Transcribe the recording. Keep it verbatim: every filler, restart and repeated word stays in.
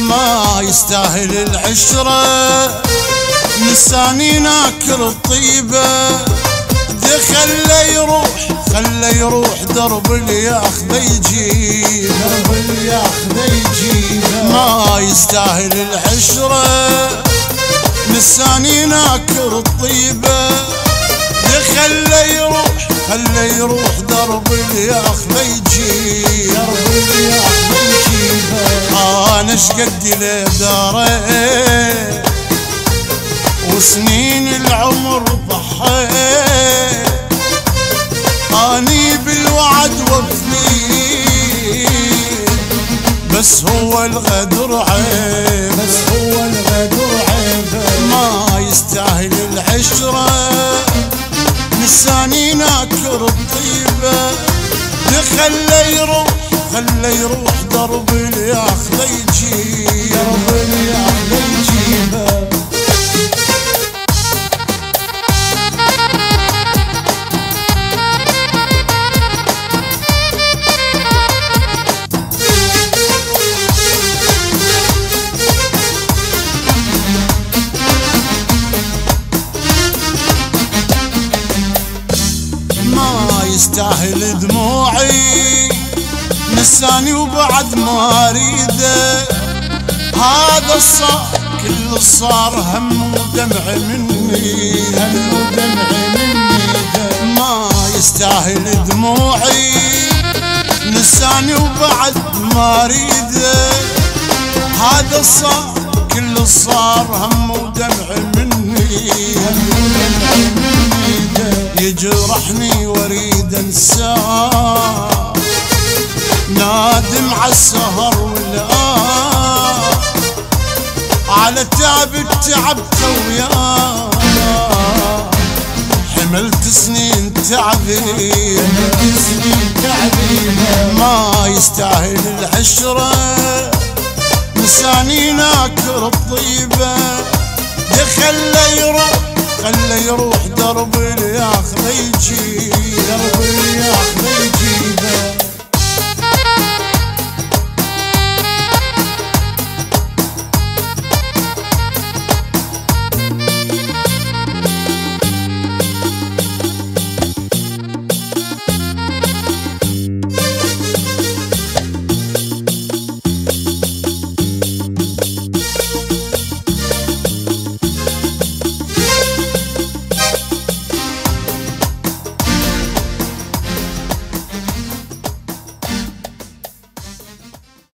ما يستاهل العشرة لساني ناكر الطيبة، خله يروح خله يروح درب اللي ياخذه يجيبه، درب اللي ياخذه يجيبه. ما يستاهل العشرة لساني ناكر الطيبة، خله يروح خله يروح درب اللي ياخذه يجيبه، درب اللي ياخذه يجيبه. انا شقد له داري وسنين العمر ضحيت، اني بالوعد وفي بس هو الغدر عيب، بس هو الغدر عيب. ما يستاهل العشرة لساني ناكر الطيبة، خله يروح خله يروح درب اللي ياخذه يجيبه، درب اللي ياخذه يجيبه. يستاهل دموعي لساني وبعد ما اريده، هذا الصار كل صار هم ودمع مني، هم ودمع مني. ما يستاهل دموعي لساني وبعد ما اريده، هذا الصار كل صار هم ودمع مني، هم ودمع مني. يجرحني واريد انساه، نادم عالسهر والآه، على تعب تعبت وياه، حملت سنين تعبي، حملت سنين تعبي. ما يستاهل العشرة لساني ناكر الطيبة، خله يروح خله يروح درب اللي ياخذه يجيبه، درب اللي ياخذه يجيبه.